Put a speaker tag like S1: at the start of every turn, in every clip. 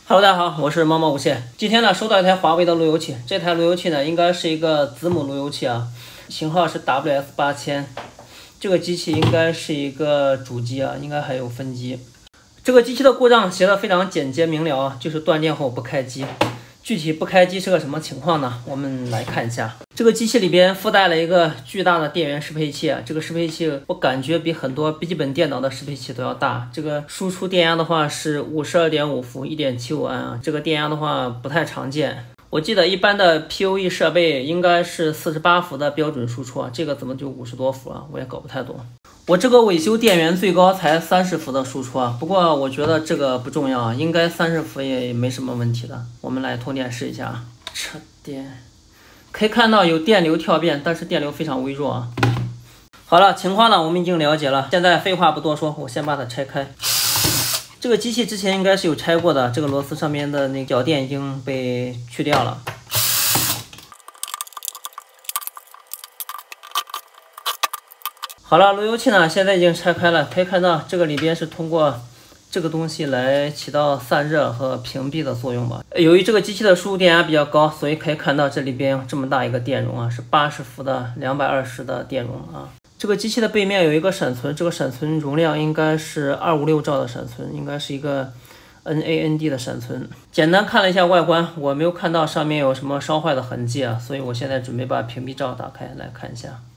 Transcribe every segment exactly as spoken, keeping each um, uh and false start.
S1: Hello， 大家好，我是猫猫无限。今天呢，收到一台华为的路由器，这台路由器呢，应该是一个子母路由器啊，型号是 W S 八千。这个机器应该是一个主机啊，应该还有分机。这个机器的故障写的非常简洁明了啊，就是断电后不开机。具体不开机是个什么情况呢？我们来看一下。这个机器里边附带了一个巨大的电源适配器啊，这个适配器我感觉比很多笔记本电脑的适配器都要大。这个输出电压的话是 五十二点五伏 一点七五安啊，这个电压的话不太常见。我记得一般的 P O E 设备应该是四十八伏的标准输出啊，这个怎么就五十多伏啊？我也搞不太懂。我这个维修电源最高才三十伏的输出啊，不过我觉得这个不重要啊，应该三十伏也没什么问题的。我们来通电试一下啊，插电，可以看到有电流跳变，但是电流非常微弱啊。好了，情况呢我们已经了解了，现在废话不多说，我先把它拆开。这个机器之前应该是有拆过的，这个螺丝上面的那个脚垫已经被去掉了。好了，路由器呢现在已经拆开了，可以看到这个里边是通过这个东西来起到散热和屏蔽的作用吧。由于这个机器的输入电压比较高，所以可以看到这里边有这么大一个电容啊，是八十伏的两百二十的电容啊。这个机器的背面有一个闪存，这个闪存容量应该是二五六兆的闪存，应该是一个 N A N D 的闪存。简单看了一下外观，我没有看到上面有什么烧坏的痕迹啊，所以我现在准备把屏蔽罩打开来看一下。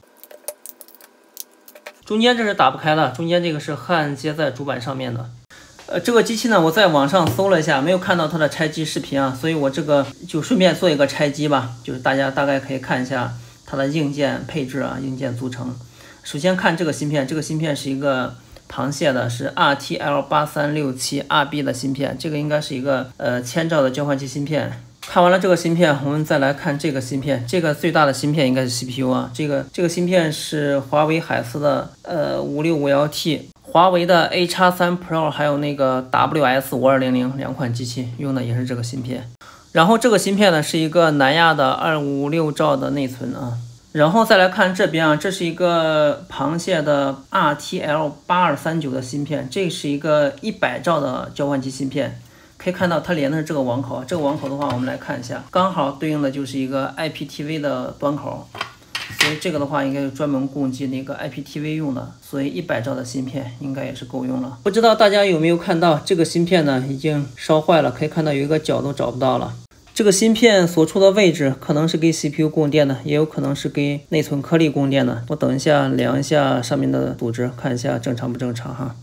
S1: 中间这是打不开了，中间这个是焊接在主板上面的。呃，这个机器呢，我在网上搜了一下，没有看到它的拆机视频啊，所以我这个就顺便做一个拆机吧，就是大家大概可以看一下它的硬件配置啊，硬件组成。首先看这个芯片，这个芯片是一个螃蟹的，是 R T L 八三六七 R B 的芯片，这个应该是一个呃千兆的交换器芯片。看完了这个芯片，我们再来看这个芯片。这个最大的芯片应该是 C P U 啊。这个这个芯片是华为海思的呃五六五一 T， 华为的 A 叉三 Pro 还有那个 W S 五二零零两款机器用的也是这个芯片。然后这个芯片呢是一个南亚的二五六兆的内存啊。然后再来看这边啊，这是一个螃蟹的 R T L 八二三九的芯片，这是一个一百兆的交换器芯片。可以看到它连的是这个网口，这个网口的话我们来看一下，刚好对应的就是一个 I P T V 的端口，所以这个的话应该是专门供给那个 I P T V 用的，所以一百兆的芯片应该也是够用了。不知道大家有没有看到这个芯片呢已经烧坏了，可以看到有一个角都找不到了。这个芯片所处的位置可能是给 C P U 供电的，也有可能是给内存颗粒供电的。我等一下量一下上面的组织，看一下正常不正常哈。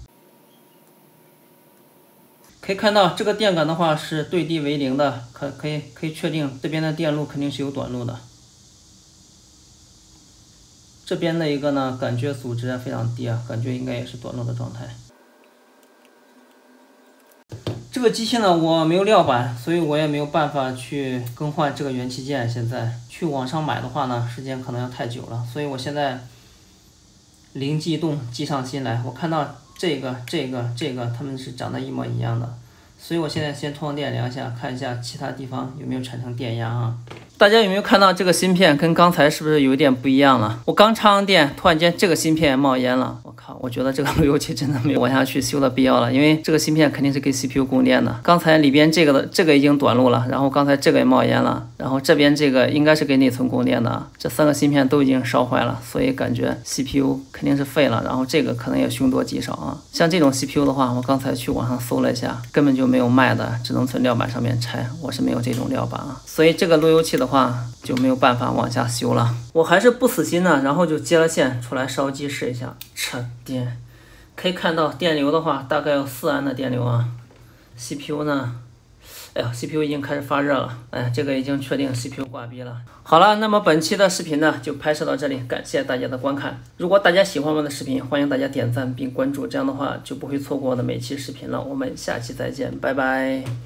S1: 可以看到这个电感的话是对地为零的，可可以可以确定这边的电路肯定是有短路的。这边的一个呢，感觉阻值非常低啊，感觉应该也是短路的状态。这个机器呢，我没有料板，所以我也没有办法去更换这个元器件。现在去网上买的话呢，时间可能要太久了，所以我现在灵机一动，计上心来，我看到这个、这个、这个，它们是长得一模一样的，所以我现在先通电量一下，看一下其他地方有没有产生电压啊。大家有没有看到这个芯片跟刚才是不是有点不一样了？我刚插上电，突然间这个芯片冒烟了，我靠！我觉得这个路由器真的没有往下去修的必要了，因为这个芯片肯定是给 C P U 供电的。刚才里边这个的这个已经短路了，然后刚才这个也冒烟了，然后这边这个应该是给内存供电的，这三个芯片都已经烧坏了，所以感觉 C P U 肯定是废了，然后这个可能也凶多吉少啊。像这种 C P U 的话，我刚才去网上搜了一下，根本就没有卖的，只能从料板上面拆，我是没有这种料板啊，所以这个路由器的话就没有办法往下修了。我还是不死心呢，然后就接了线出来烧机试一下，插电，可以看到电流的话大概有四安的电流啊。C P U 呢，哎呀 C P U 已经开始发热了，哎，这个已经确定 C P U 挂逼了。好了，那么本期的视频呢就拍摄到这里，感谢大家的观看。如果大家喜欢我的视频，欢迎大家点赞并关注，这样的话就不会错过我的每期视频了。我们下期再见，拜拜。